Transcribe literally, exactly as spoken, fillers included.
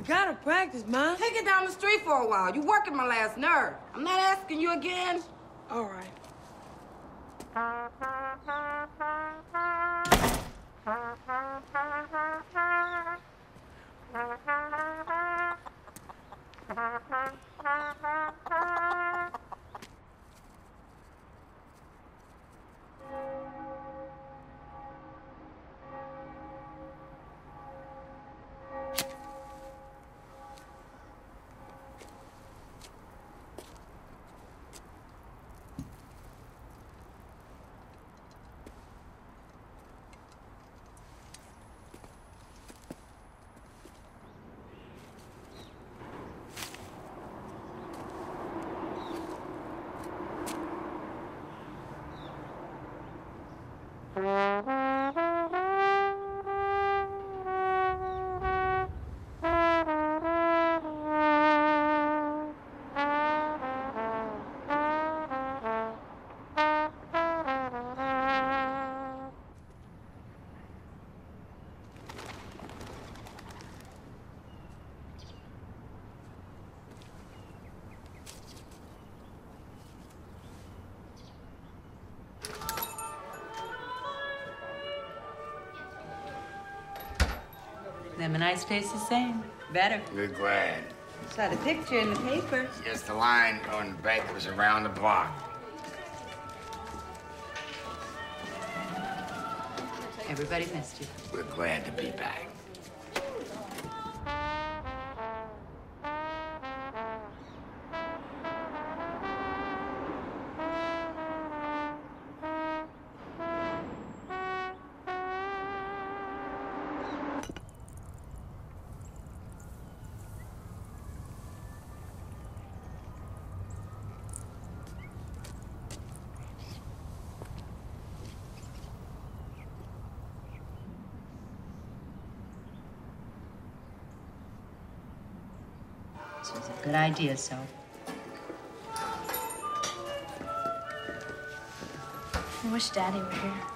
gotta practice, Mom. Take it down the street for a while. You're working my last nerve. I'm not asking you again. All right. Them and I taste the same. Better. We're glad. Saw the picture in the paper. Yes, the line on the back was around the block. Everybody missed you. We're glad to be back. This was a good idea, so. I wish Daddy were here.